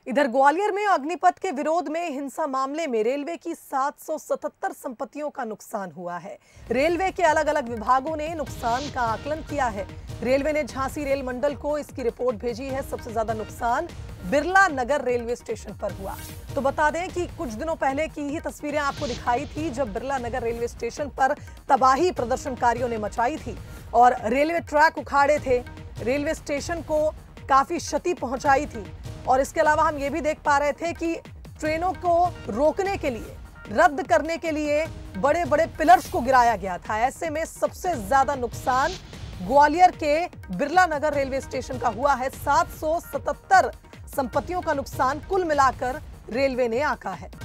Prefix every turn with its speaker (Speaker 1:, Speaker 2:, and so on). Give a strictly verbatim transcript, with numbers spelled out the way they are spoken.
Speaker 1: इधर ग्वालियर में अग्निपथ के विरोध में हिंसा मामले में रेलवे की सात सौ सतहत्तर संपत्तियों का नुकसान हुआ है। रेलवे के अलग अलग विभागों ने नुकसान का आकलन किया है। रेलवे ने झांसी रेल मंडल को इसकी रिपोर्ट भेजी है। सबसे ज्यादा नुकसान बिरला नगर रेलवे स्टेशन पर हुआ। तो बता दें कि कुछ दिनों पहले की ही तस्वीरें आपको दिखाई थी, जब बिरला नगर रेलवे स्टेशन पर तबाही प्रदर्शनकारियों ने मचाई थी और रेलवे ट्रैक उखाड़े थे, रेलवे स्टेशन को काफी क्षति पहुंचाई थी। और इसके अलावा हम ये भी देख पा रहे थे कि ट्रेनों को रोकने के लिए, रद्द करने के लिए बड़े बड़े पिलर्स को गिराया गया था। ऐसे में सबसे ज्यादा नुकसान ग्वालियर के बिरला नगर रेलवे स्टेशन का हुआ है। सात सौ सतहत्तर संपत्तियों का नुकसान कुल मिलाकर रेलवे ने आंका है।